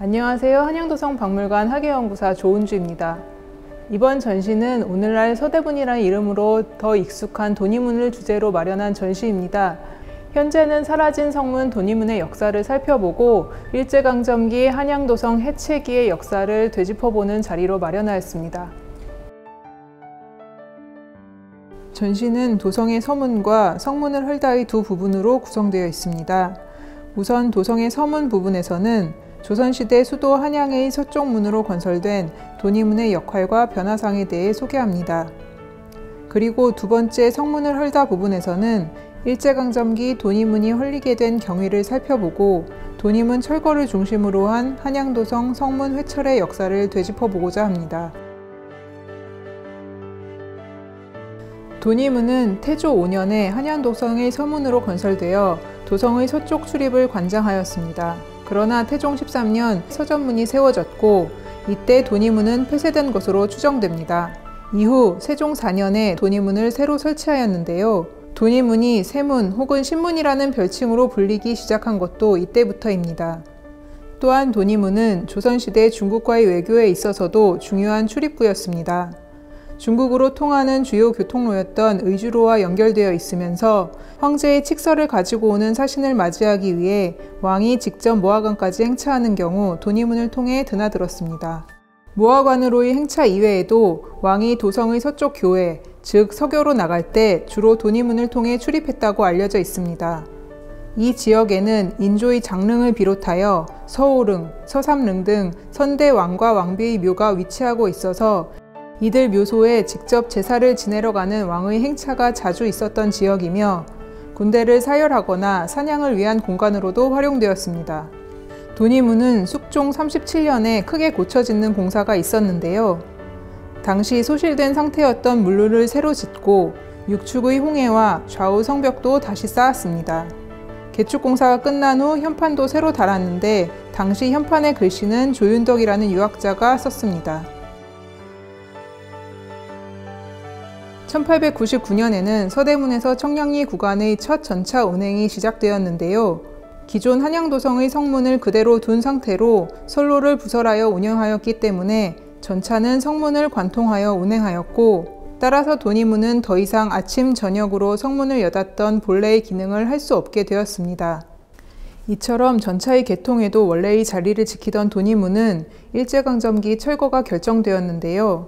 안녕하세요. 한양도성박물관 학예연구사 조은주입니다. 이번 전시는 오늘날 서대문이라는 이름으로 더 익숙한 돈이문을 주제로 마련한 전시입니다. 현재는 사라진 성문 돈이문의 역사를 살펴보고 일제강점기 한양도성 해체기의 역사를 되짚어보는 자리로 마련하였습니다. 전시는 도성의 서문과 성문을 헐다의 두 부분으로 구성되어 있습니다. 우선 도성의 서문 부분에서는 조선시대 수도 한양의 서쪽 문으로 건설된 돈이문의 역할과 변화상에 대해 소개합니다. 그리고 두 번째 성문을 헐다 부분에서는 일제강점기 돈이문이 헐리게 된 경위를 살펴보고 돈이문 철거를 중심으로 한 한양도성 성문 회철의 역사를 되짚어보고자 합니다. 돈이문은 태조 5년에 한양도성의 서문으로 건설되어 도성의 서쪽 출입을 관장하였습니다. 그러나 태종 13년 서전문이 세워졌고 이때 돈이문은 폐쇄된 것으로 추정됩니다. 이후 세종 4년에 돈이문을 새로 설치하였는데요. 돈이문이 세문 혹은 신문이라는 별칭으로 불리기 시작한 것도 이때부터입니다. 또한 돈이문은 조선시대 중국과의 외교에 있어서도 중요한 출입구였습니다. 중국으로 통하는 주요 교통로였던 의주로와 연결되어 있으면서 황제의 칙서를 가지고 오는 사신을 맞이하기 위해 왕이 직접 모화관까지 행차하는 경우 돈이문을 통해 드나들었습니다. 모화관으로의 행차 이외에도 왕이 도성의 서쪽 교회, 즉 서교로 나갈 때 주로 돈이문을 통해 출입했다고 알려져 있습니다. 이 지역에는 인조의 장릉을 비롯하여 서오릉, 서삼릉 등 선대 왕과 왕비의 묘가 위치하고 있어서 이들 묘소에 직접 제사를 지내러 가는 왕의 행차가 자주 있었던 지역이며 군대를 사열하거나 사냥을 위한 공간으로도 활용되었습니다. 돈이문은 숙종 37년에 크게 고쳐짓는 공사가 있었는데요. 당시 소실된 상태였던 물루를 새로 짓고 육축의 홍해와 좌우 성벽도 다시 쌓았습니다. 개축 공사가 끝난 후 현판도 새로 달았는데 당시 현판의 글씨는 조윤덕이라는 유학자가 썼습니다. 1899년에는 서대문에서 청량리 구간의 첫 전차 운행이 시작되었는데요. 기존 한양도성의 성문을 그대로 둔 상태로 선로를 부설하여 운영하였기 때문에 전차는 성문을 관통하여 운행하였고 따라서 돈이문은 더 이상 아침, 저녁으로 성문을 여닫던 본래의 기능을 할 수 없게 되었습니다. 이처럼 전차의 개통에도 원래의 자리를 지키던 돈이문은 일제강점기 철거가 결정되었는데요.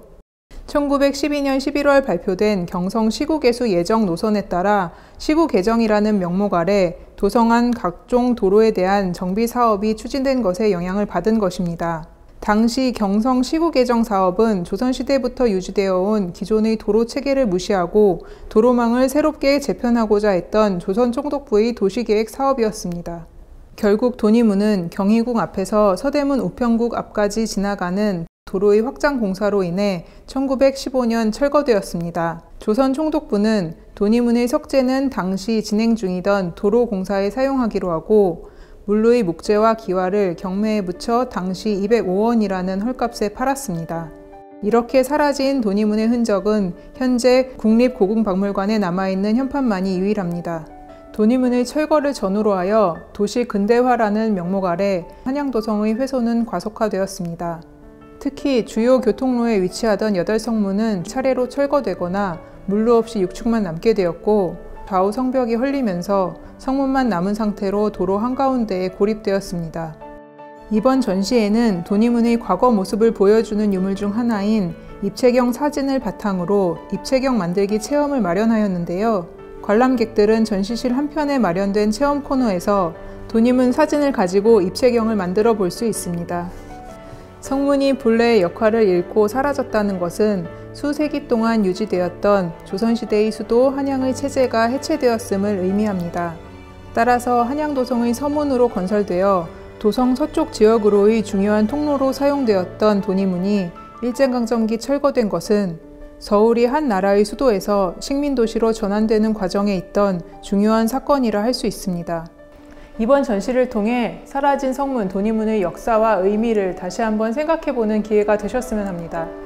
1912년 11월 발표된 경성 시구개수 예정 노선에 따라 시구개정이라는 명목 아래 도성 안 각종 도로에 대한 정비 사업이 추진된 것에 영향을 받은 것입니다. 당시 경성 시구개정 사업은 조선시대부터 유지되어 온 기존의 도로 체계를 무시하고 도로망을 새롭게 재편하고자 했던 조선총독부의 도시계획 사업이었습니다. 결국 돈이문은 경희궁 앞에서 서대문 우편국 앞까지 지나가는 도로의 확장 공사로 인해 1915년 철거되었습니다. 조선 총독부는 돈이문의 석재는 당시 진행 중이던 도로 공사에 사용하기로 하고 물루의 목재와 기와를 경매에 붙여 당시 205원이라는 헐값에 팔았습니다. 이렇게 사라진 돈이문의 흔적은 현재 국립고궁박물관에 남아있는 현판만이 유일합니다. 돈이문의 철거를 전후로 하여 도시 근대화라는 명목 아래 한양도성의 훼손은 과속화되었습니다. 특히 주요 교통로에 위치하던 8성문은 차례로 철거되거나 물루 없이 육축만 남게 되었고 좌우 성벽이 헐리면서 성문만 남은 상태로 도로 한가운데에 고립되었습니다. 이번 전시에는 돈이문의 과거 모습을 보여주는 유물 중 하나인 입체경 사진을 바탕으로 입체경 만들기 체험을 마련하였는데요. 관람객들은 전시실 한편에 마련된 체험 코너에서 돈이문 사진을 가지고 입체경을 만들어 볼 수 있습니다. 성문이 본래의 역할을 잃고 사라졌다는 것은 수세기 동안 유지되었던 조선시대의 수도 한양의 체제가 해체되었음을 의미합니다. 따라서 한양도성의 서문으로 건설되어 도성 서쪽 지역으로의 중요한 통로로 사용되었던 돈이문이 일제강점기 철거된 것은 서울이 한 나라의 수도에서 식민도시로 전환되는 과정에 있던 중요한 사건이라 할 수 있습니다. 이번 전시를 통해 사라진 성문 돈이문의 역사와 의미를 다시 한번 생각해보는 기회가 되셨으면 합니다.